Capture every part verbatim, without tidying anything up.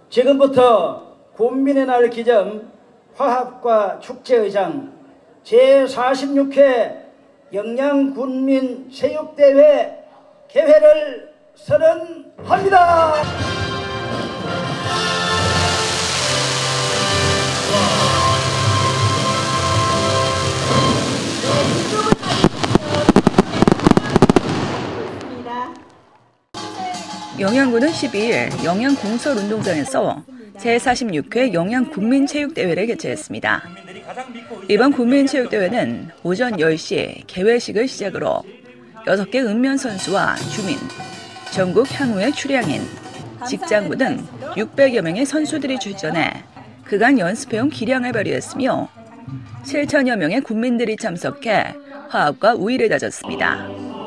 지금부터 군민의 날 기점 화합과 축제의장 제사십육 회 영양군민체육대회 개회를 선언합니다. 영양군은 십이 일 영양공설운동장에서 제사십육 회 영양군민체육대회를 개최했습니다. 이번 군민체육대회는 오전 열 시 개회식을 시작으로 여섯 개 읍면선수와 주민, 전국 향후의 출향인, 직장부 등 육백여 명의 선수들이 출전해 그간 연습해온 기량을 발휘했으며 칠천여 명의 군민들이 참석해 화합과 우위를 다졌습니다.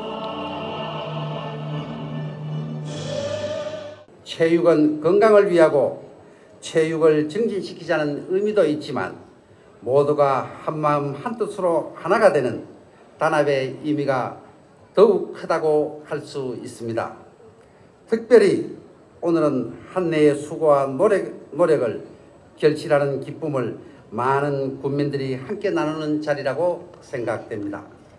체육은 건강을 위하고 체육을 증진시키자는 의미도 있지만 모두가 한마음 한뜻으로 하나가 되는 단합의 의미가 더욱 크다고 할 수 있습니다. 특별히 오늘은 한 해의 수고와 노력, 노력을 결실하는 기쁨을 많은 군민들이 함께 나누는 자리라고 생각됩니다.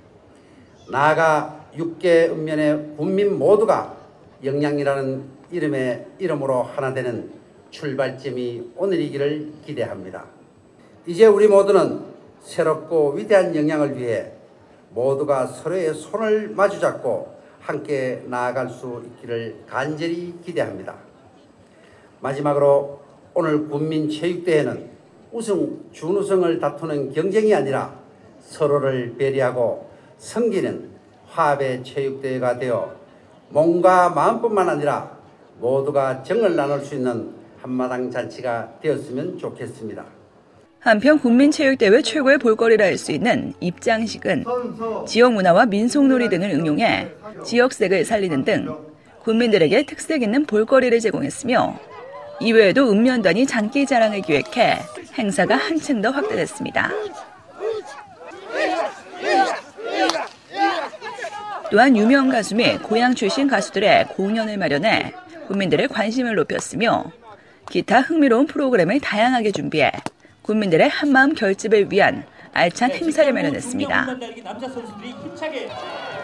나아가 육 개 읍면의 군민 모두가 영양이라는 이름의 이름으로 하나 되는 출발점이 오늘이기를 기대합니다. 이제 우리 모두는 새롭고 위대한 영양을 위해 모두가 서로의 손을 마주잡고 함께 나아갈 수 있기를 간절히 기대합니다. 마지막으로 오늘 군민체육대회는 우승, 준우승을 다투는 경쟁이 아니라 서로를 배려하고 섬기는 화합의 체육대회가 되어 몸과 마음뿐만 아니라 모두가 정을 나눌 수 있는 한마당 잔치가 되었으면 좋겠습니다. 한편 군민체육대회 최고의 볼거리라 할 수 있는 입장식은 지역 문화와 민속놀이 등을 응용해 지역색을 살리는 등 군민들에게 특색 있는 볼거리를 제공했으며 이외에도 읍면단위 장기 자랑을 기획해 행사가 한층 더 확대됐습니다. 또한 유명 가수 및 고향 출신 가수들의 공연을 마련해 군민들의 관심을 높였으며 기타 흥미로운 프로그램을 다양하게 준비해 군민들의 한마음 결집을 위한 알찬 행사를 마련했습니다.